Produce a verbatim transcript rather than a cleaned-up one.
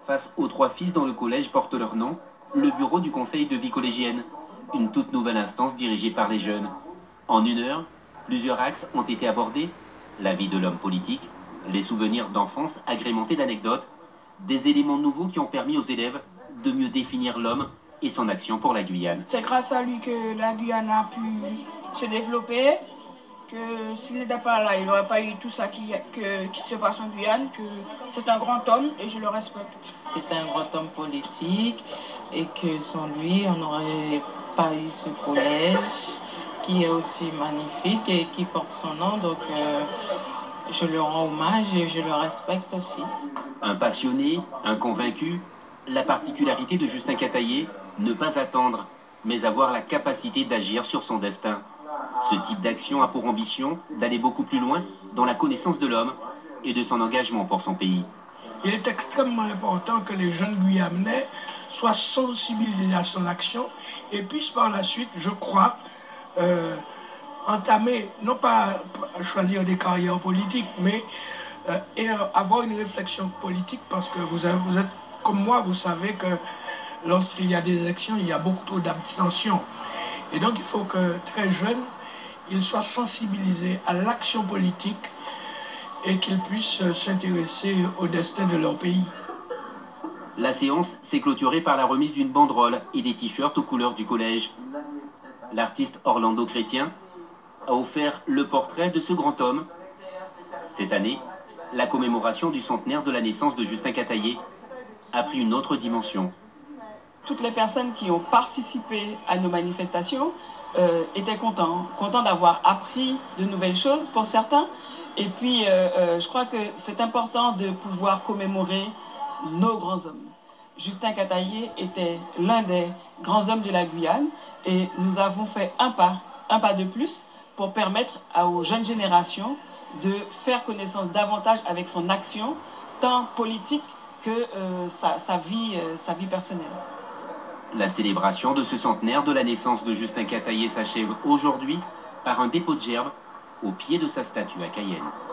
Face aux trois fils dont le collège porte leur nom, le bureau du conseil de vie collégienne, une toute nouvelle instance dirigée par les jeunes. En une heure, plusieurs axes ont été abordés. La vie de l'homme politique, les souvenirs d'enfance agrémentés d'anecdotes, des éléments nouveaux qui ont permis aux élèves de mieux définir l'homme et son action pour la Guyane. C'est grâce à lui que la Guyane a pu se développer, que s'il n'était pas là, il n'aurait pas eu tout ça qui, que, qui se passe en Guyane, que c'est un grand homme et je le respecte. C'est un grand homme politique et que sans lui, on n'aurait pas eu ce collège qui est aussi magnifique et qui porte son nom. Donc euh, je le rends hommage et je le respecte aussi. Un passionné, un convaincu, la particularité de Justin Cataillé, ne pas attendre, mais avoir la capacité d'agir sur son destin. Ce type d'action a pour ambition d'aller beaucoup plus loin dans la connaissance de l'homme et de son engagement pour son pays. Il est extrêmement important que les jeunes Guyanais soient sensibilisés à son action et puissent par la suite, je crois, euh, entamer, non pas choisir des carrières politiques, mais euh, et avoir une réflexion politique, parce que vous, avez, vous êtes comme moi, vous savez que lorsqu'il y a des élections, il y a beaucoup trop d'abstention. Et donc il faut que très jeunes, ils soient sensibilisés à l'action politique et qu'ils puissent s'intéresser au destin de leur pays. La séance s'est clôturée par la remise d'une banderole et des t-shirts aux couleurs du collège. L'artiste Orlando Chrétien a offert le portrait de ce grand homme. Cette année, la commémoration du centenaire de la naissance de Justin Cataillé a pris une autre dimension. Toutes les personnes qui ont participé à nos manifestations euh, étaient contents, contents d'avoir appris de nouvelles choses pour certains. Et puis, euh, euh, je crois que c'est important de pouvoir commémorer nos grands hommes. Justin Cataillé était l'un des grands hommes de la Guyane et nous avons fait un pas, un pas de plus pour permettre aux jeunes générations de faire connaissance davantage avec son action, tant politique que euh, sa, sa, vie, euh, sa vie personnelle. La célébration de ce centenaire de la naissance de Justin Cataillé s'achève aujourd'hui par un dépôt de gerbes au pied de sa statue à Cayenne.